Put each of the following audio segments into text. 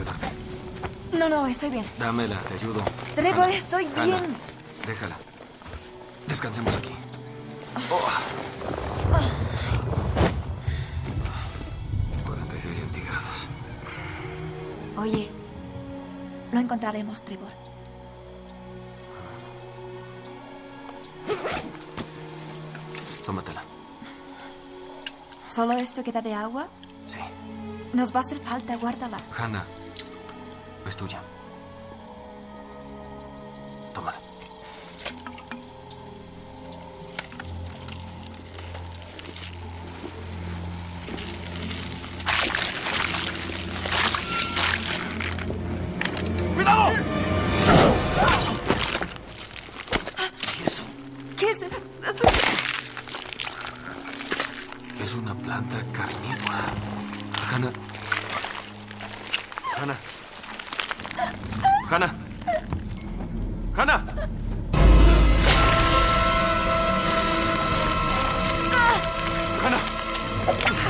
ayudarte. No, estoy bien. Dámela, te ayudo. Trevor, Hannah, estoy Hannah, bien. déjala. Descansemos aquí. 46 centígrados. Oye, lo encontraremos, Trevor. Tómatela. ¿Solo esto queda de agua? Sí. Nos va a hacer falta, guárdala. Hannah, es tuya. Tómala. ¡Cuidado! ¿Qué es eso? ¿Qué es? Es una planta carnívora. Hannah. Hannah. Hannah. Hannah. Hannah.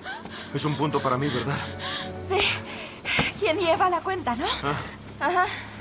Es un punto para mí, ¿verdad? Sí. ¿Quién lleva la cuenta, no? Ajá.